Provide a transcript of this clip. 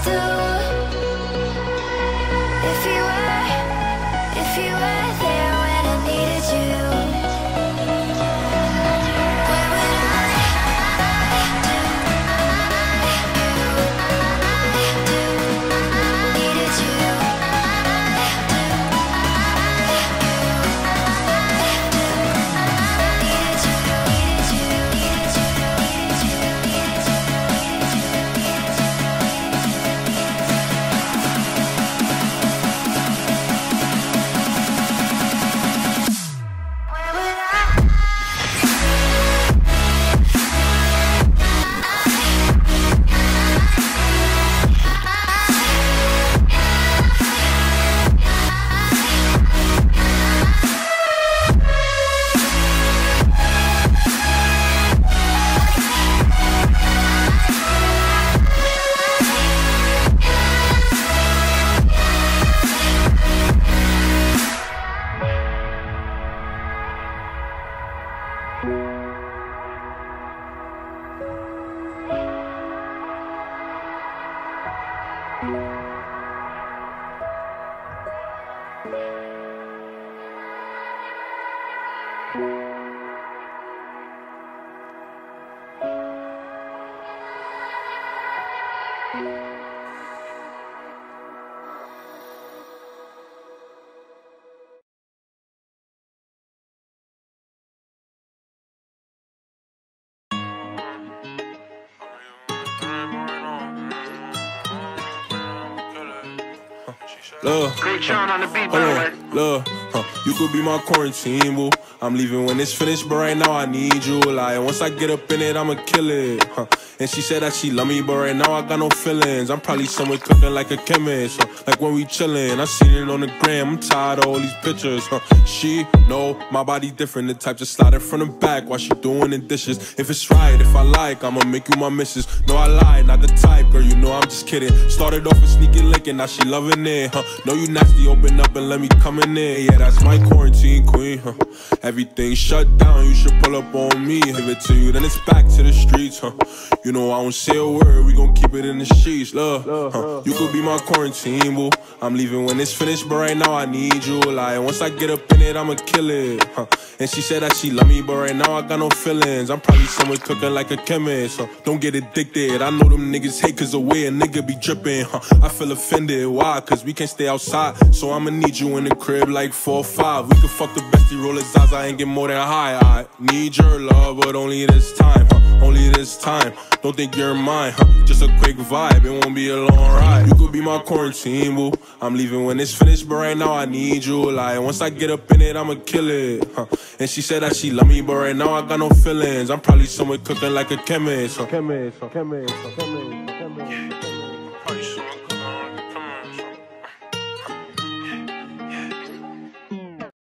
do if you were there when I needed you? Where would I do? Needed you. Look, Great Sean on the beat, by the way. Look, you could be my quarantine, boo. I'm leaving when it's finished, but right now I need you. Like, once I get up in it, I'ma kill it. And she said that she love me, but right now I got no feelings. I'm probably somewhere cooking like a chemist. Like when we chillin', I seen it on the gram. I'm tired of all these pictures. She know my body different, the type to slide it from the back while she doing the dishes. If it's right, if I like, I'ma make you my missus. No, I lied, not the type, girl, you know I'm just kidding. Started off with sneaky licking, now she loving it. Know you nasty, open up and let me come in there. Yeah, that's my quarantine queen. Everything shut down, you should pull up on me. Give it to you, then it's back to the streets. You know I don't say a word, we gon' keep it in the streets. Look, you could be my quarantine, boo. I'm leaving when it's finished, but right now I need you. Like, once I get up in it, I'ma kill it. And she said that she love me, but right now I got no feelings. I'm probably somewhere cooking like a chemist. Don't get addicted, I know them niggas hate cause the way a nigga be dripping. I feel offended, why? Cause we can't stay outside, so I'ma need you in the crib like 4 or 5. We could fuck the bestie, roll his eyes, I ain't get more than high. I need your love, but only this time, only this time. Don't think you're mine, just a quick vibe, it won't be a long ride. You could be my quarantine, boo. I'm leaving when it's finished, but right now I need you. Like, once I get up in it, I'ma kill it. And she said that she love me, but right now I got no feelings. I'm probably somewhere cooking like a chemist.